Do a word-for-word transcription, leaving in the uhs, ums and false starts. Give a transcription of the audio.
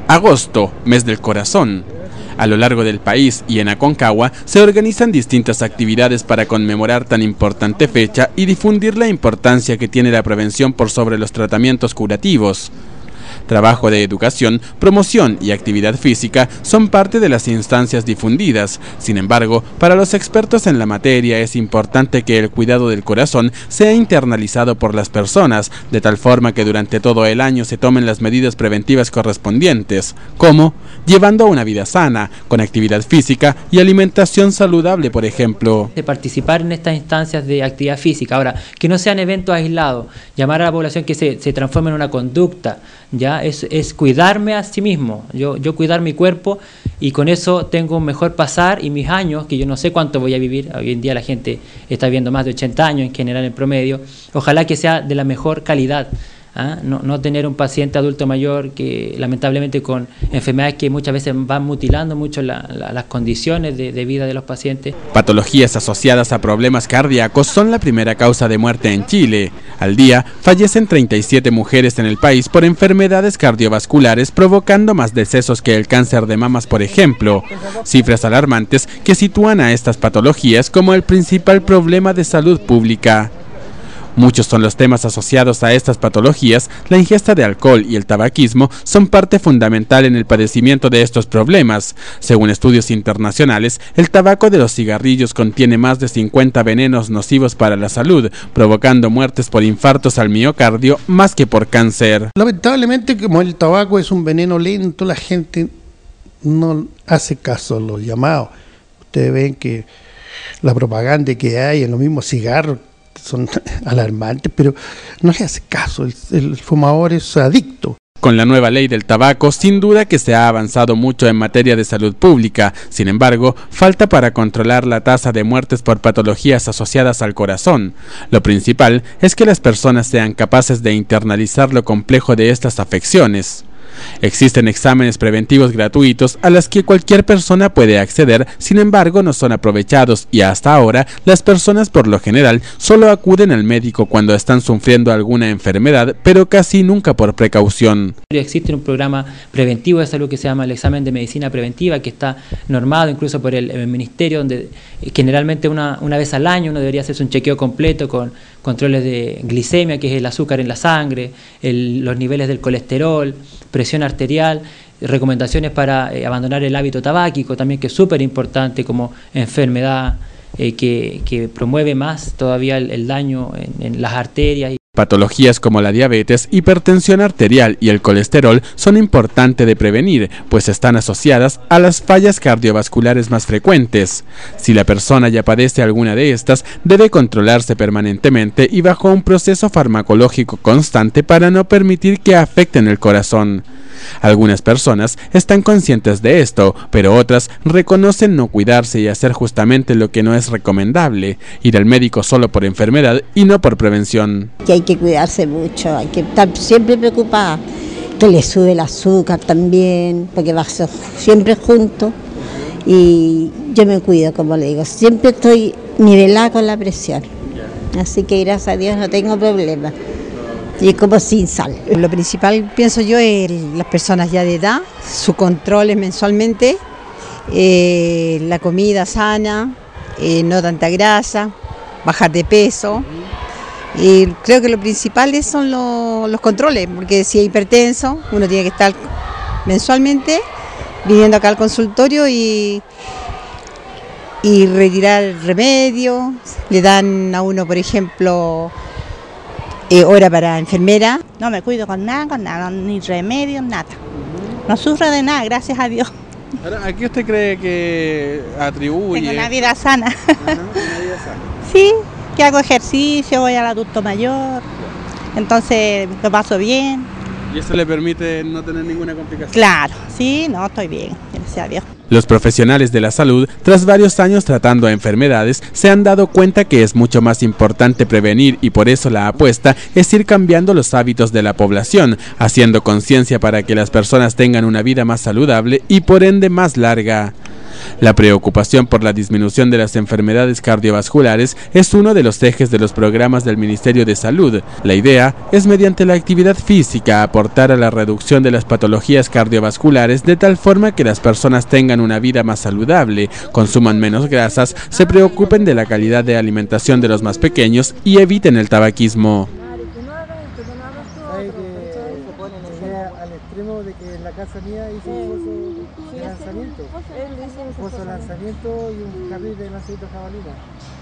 Agosto, mes del corazón. A lo largo del país y en Aconcagua se organizan distintas actividades para conmemorar tan importante fecha y difundir la importancia que tiene la prevención por sobre los tratamientos curativos. Trabajo de educación, promoción y actividad física son parte de las instancias difundidas. Sin embargo, para los expertos en la materia es importante que el cuidado del corazón sea internalizado por las personas, de tal forma que durante todo el año se tomen las medidas preventivas correspondientes, como llevando una vida sana, con actividad física y alimentación saludable, por ejemplo. De participar en estas instancias de actividad física, ahora, que no sean eventos aislados, llamar a la población que se, se transforme en una conducta, ya es, es cuidarme a sí mismo, yo, yo cuidar mi cuerpo y con eso tengo un mejor pasar y mis años, que yo no sé cuánto voy a vivir, hoy en día la gente está viviendo más de ochenta años en general en promedio, ojalá que sea de la mejor calidad. ¿Ah? No, no tener un paciente adulto mayor que lamentablemente con enfermedades que muchas veces van mutilando mucho la, la, las condiciones de, de vida de los pacientes. Patologías asociadas a problemas cardíacos son la primera causa de muerte en Chile. Al día fallecen treinta y siete mujeres en el país por enfermedades cardiovasculares, provocando más decesos que el cáncer de mamas, por ejemplo. Cifras alarmantes que sitúan a estas patologías como el principal problema de salud pública. Muchos son los temas asociados a estas patologías. La ingesta de alcohol y el tabaquismo son parte fundamental en el padecimiento de estos problemas. Según estudios internacionales, el tabaco de los cigarrillos contiene más de cincuenta venenos nocivos para la salud, provocando muertes por infartos al miocardio más que por cáncer. Lamentablemente, como el tabaco es un veneno lento, la gente no hace caso a los llamados. Ustedes ven que la propaganda que hay en los mismos cigarros son alarmantes, pero no le hace caso, el, el fumador es adicto. Con la nueva ley del tabaco, sin duda que se ha avanzado mucho en materia de salud pública. Sin embargo, falta para controlar la tasa de muertes por patologías asociadas al corazón. Lo principal es que las personas sean capaces de internalizar lo complejo de estas afecciones. Existen exámenes preventivos gratuitos a los que cualquier persona puede acceder, sin embargo no son aprovechados y hasta ahora las personas por lo general solo acuden al médico cuando están sufriendo alguna enfermedad, pero casi nunca por precaución. Existe un programa preventivo de salud que se llama el examen de medicina preventiva, que está normado incluso por el, el ministerio, donde generalmente una, una vez al año uno debería hacerse un chequeo completo con controles de glicemia, que es el azúcar en la sangre, el, los niveles del colesterol, presión arterial, recomendaciones para eh, abandonar el hábito tabáquico también, que es súper importante como enfermedad eh, que, que promueve más todavía el, el daño en, en las arterias. Patologías como la diabetes, hipertensión arterial y el colesterol son importantes de prevenir, pues están asociadas a las fallas cardiovasculares más frecuentes. Si la persona ya padece alguna de estas, debe controlarse permanentemente y bajo un proceso farmacológico constante para no permitir que afecten el corazón. Algunas personas están conscientes de esto, pero otras reconocen no cuidarse y hacer justamente lo que no es recomendable, ir al médico solo por enfermedad y no por prevención. Que hay que cuidarse mucho, hay que estar siempre preocupada, que le sube el azúcar también, porque va siempre junto, y yo me cuido, como le digo, siempre estoy nivelada con la presión, así que gracias a Dios no tengo problema. Y como sin sal. Lo principal, pienso yo, es las personas ya de edad, su control es mensualmente, eh, la comida sana, eh, no tanta grasa, bajar de peso. Y creo que lo principal son lo, los controles, porque si es hipertenso, uno tiene que estar mensualmente viniendo acá al consultorio y, y retirar remedios. Le dan a uno, por ejemplo, Eh, hora para enfermera. No me cuido con nada, con nada, ni remedio, nada. No sufro de nada, gracias a Dios. Ahora, ¿a qué usted cree que atribuye? Tengo una vida sana. Ajá, una vida sana. Sí, que hago ejercicio, voy al adulto mayor, entonces lo paso bien. ¿Y eso le permite no tener ninguna complicación? Claro, sí, no, estoy bien, gracias a Dios. Los profesionales de la salud, tras varios años tratando enfermedades, se han dado cuenta que es mucho más importante prevenir y por eso la apuesta es ir cambiando los hábitos de la población, haciendo conciencia para que las personas tengan una vida más saludable y por ende más larga. La preocupación por la disminución de las enfermedades cardiovasculares es uno de los ejes de los programas del Ministerio de Salud. La idea es, mediante la actividad física, aportar a la reducción de las patologías cardiovasculares de tal forma que las personas tengan una vida más saludable, consuman menos grasas, se preocupen de la calidad de alimentación de los más pequeños y eviten el tabaquismo. Al extremo de que en la casa mía hizo un pozo de lanzamiento, un pozo de lanzamiento y un carril de lanzamiento jabalina.